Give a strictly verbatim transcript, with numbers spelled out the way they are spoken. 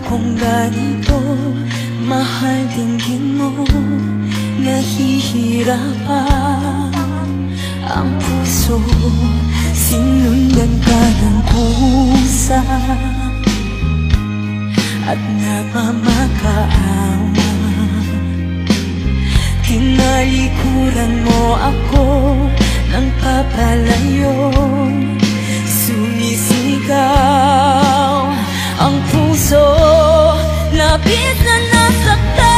kong ganito, mahal dinggin mo, nahihirapan ang puso. Sinundan ka ng pusa at nagmamakaawa. Tinalikuran mo ako ng papalayo, sumisigaw ang puso, labis na nasaktan.